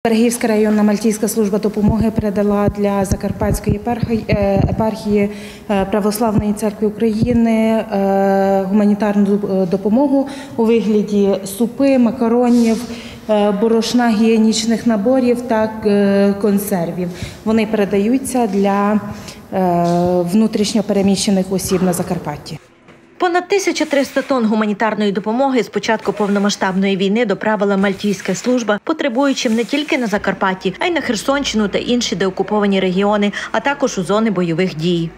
Берегівська районна Мальтійська служба допомоги передала для Закарпатської єпархії Православної церкви України гуманітарну допомогу у вигляді супи, макаронів, борошна, гігієнічних наборів та консервів. Вони передаються для внутрішньо переміщених осіб на Закарпатті. Понад 1300 тонн гуманітарної допомоги з початку повномасштабної війни доправила Мальтійська служба потребуючим не тільки на Закарпатті, а й на Херсонщину та інші деокуповані регіони, а також у зони бойових дій.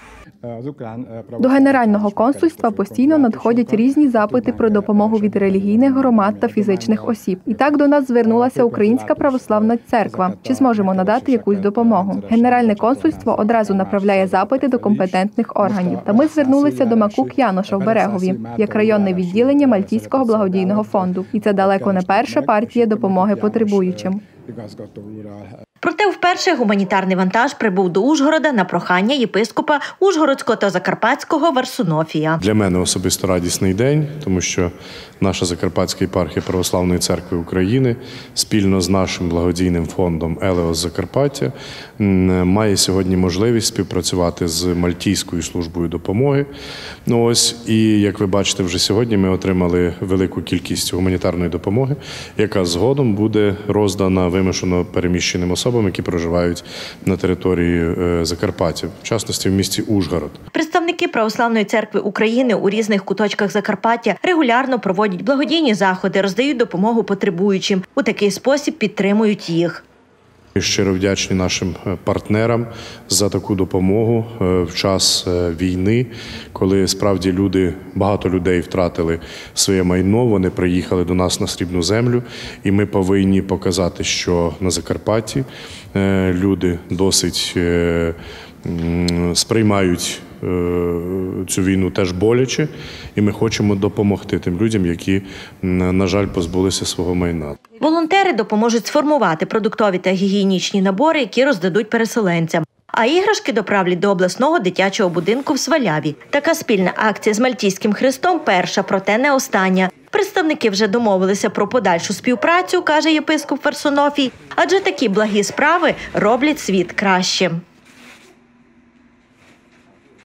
До Генерального консульства постійно надходять різні запити про допомогу від релігійних громад та фізичних осіб. І так до нас звернулася Українська православна церква. Чи зможемо надати якусь допомогу? Генеральне консульство одразу направляє запити до компетентних органів. Та ми звернулися до Макук Яноша в Берегові, як районне відділення Мальтійського благодійного фонду. І це далеко не перша партія допомоги потребуючим. Проте вперше гуманітарний вантаж прибув до Ужгорода на прохання єпископа Ужгородського та Закарпатського Варсонофія. Для мене особисто радісний день, тому що наша Закарпатська єпархія Православної церкви України спільно з нашим благодійним фондом «Елеос Закарпаття» має сьогодні можливість співпрацювати з Мальтійською службою допомоги. І, як ви бачите, вже сьогодні ми отримали велику кількість гуманітарної допомоги, яка згодом буде роздана вимушено переміщеним особам, які проживають на території Закарпаття, в частності в місті Ужгород. Представники Православної церкви України у різних куточках Закарпаття регулярно проводять благодійні заходи, роздають допомогу потребуючим. У такий спосіб підтримують їх. Щиро вдячні нашим партнерам за таку допомогу в час війни, коли справді багато людей втратили своє майно, вони приїхали до нас на Срібну землю, і ми повинні показати, що на Закарпатті люди досить сприймають цю війну теж боляче, і ми хочемо допомогти тим людям, які, на жаль, позбулися свого майна. Волонтери допоможуть сформувати продуктові та гігієнічні набори, які роздадуть переселенцям. А іграшки доправлять до обласного дитячого будинку в Сваляві. Така спільна акція з Мальтійським Хрестом перша, проте не остання. Представники вже домовилися про подальшу співпрацю, каже єпископ Варсонофій, адже такі благі справи роблять світ кращим.